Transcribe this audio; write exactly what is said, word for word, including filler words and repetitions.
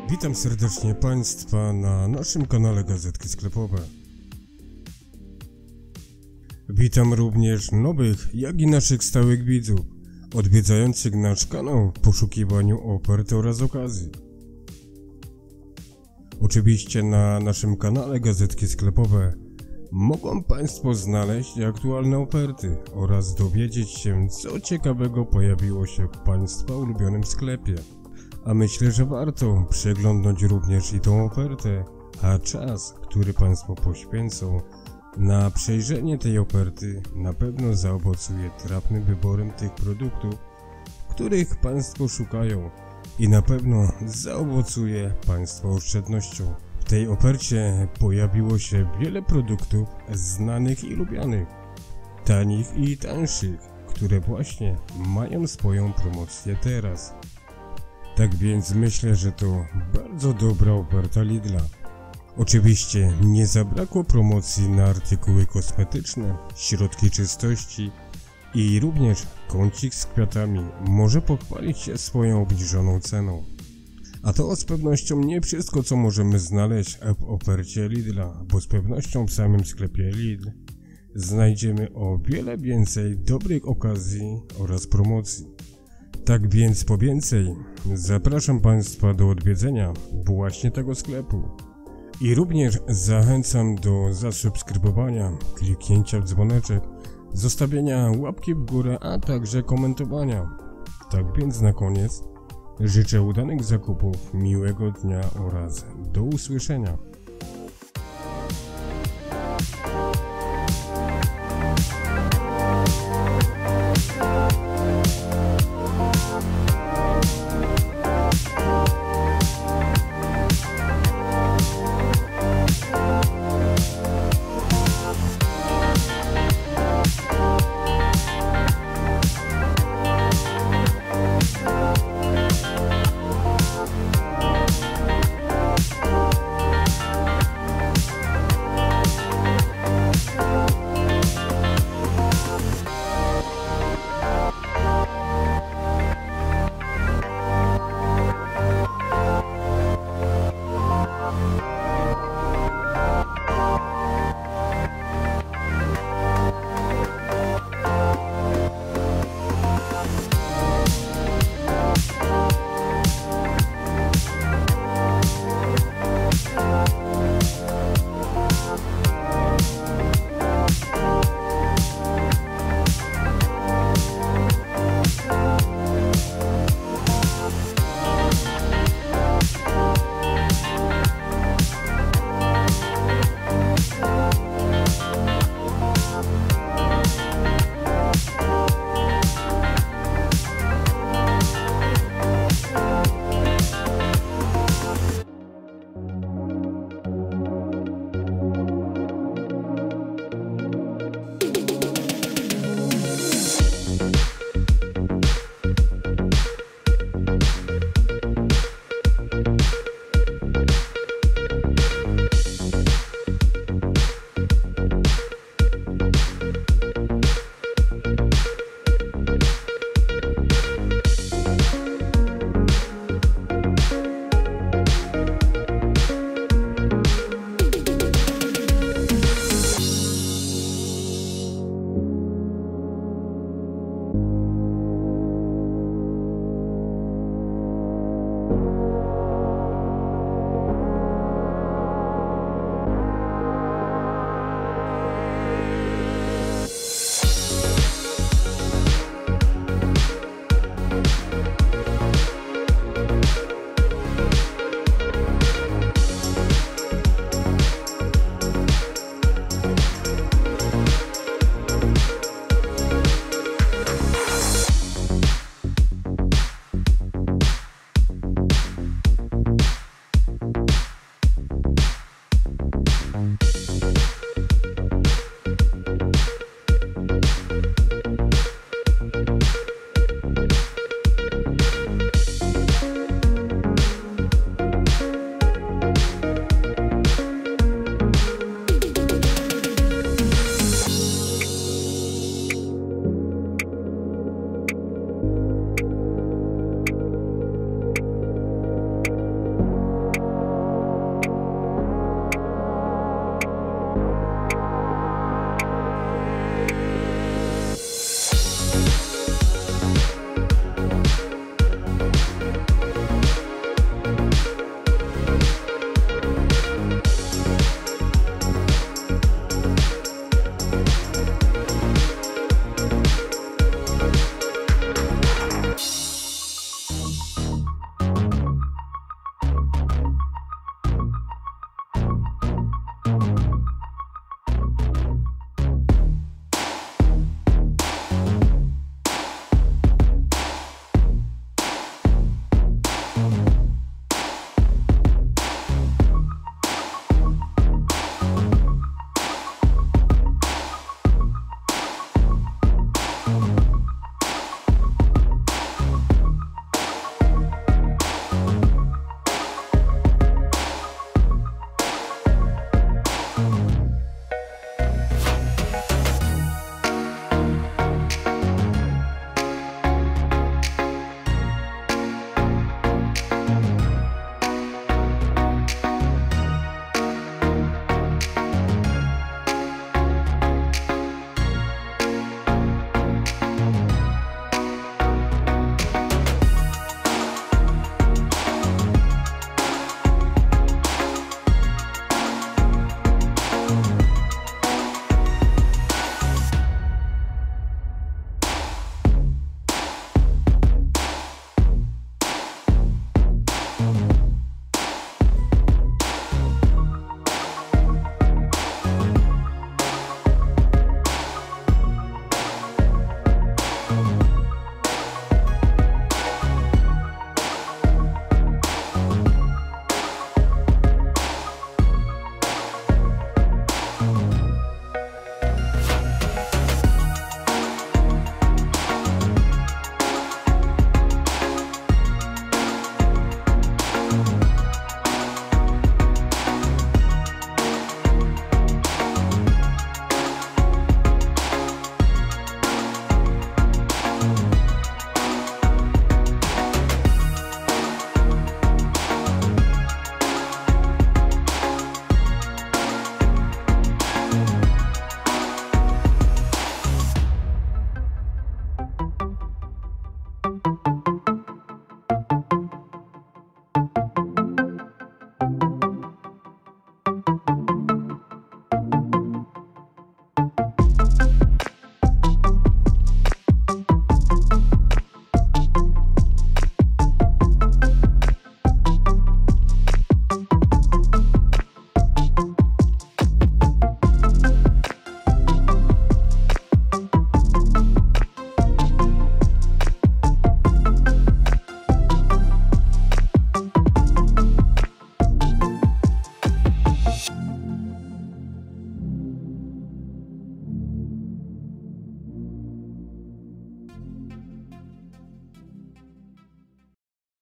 Witam serdecznie Państwa na naszym kanale Gazetki Sklepowe. Witam również nowych, jak i naszych stałych widzów, odwiedzających nasz kanał w poszukiwaniu ofert oraz okazji. Oczywiście na naszym kanale Gazetki Sklepowe mogą Państwo znaleźć aktualne oferty oraz dowiedzieć się, co ciekawego pojawiło się w Państwa ulubionym sklepie. A myślę, że warto przeglądnąć również i tą ofertę, a czas, który Państwo poświęcą na przejrzenie tej oferty, na pewno zaowocuje trafnym wyborem tych produktów, których Państwo szukają, i na pewno zaowocuje Państwa oszczędnością. W tej ofercie pojawiło się wiele produktów znanych i lubianych, tanich i tańszych, które właśnie mają swoją promocję teraz. Tak więc myślę, że to bardzo dobra oferta Lidla. Oczywiście nie zabrakło promocji na artykuły kosmetyczne, środki czystości i również kącik z kwiatami może pochwalić się swoją obniżoną ceną. A to z pewnością nie wszystko, co możemy znaleźć w ofercie Lidla, bo z pewnością w samym sklepie Lidl znajdziemy o wiele więcej dobrych okazji oraz promocji. Tak więc po więcej zapraszam Państwa do odwiedzenia właśnie tego sklepu i również zachęcam do zasubskrybowania, kliknięcia w dzwoneczek, zostawienia łapki w górę, a także komentowania. Tak więc na koniec życzę udanych zakupów, miłego dnia oraz do usłyszenia. Thank you.